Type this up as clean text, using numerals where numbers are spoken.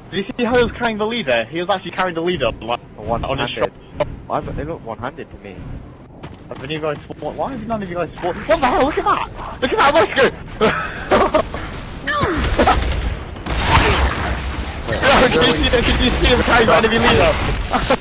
Did you see how he was carrying the leader? He was actually carrying the leader like, on his shoulder. Why? But they look one-handed to me. Have any of you guys spawned? Why have none of you guys spawned? What the hell? Look at that! Look at that! Let's go! Wait, Can you see him carrying the enemy leader?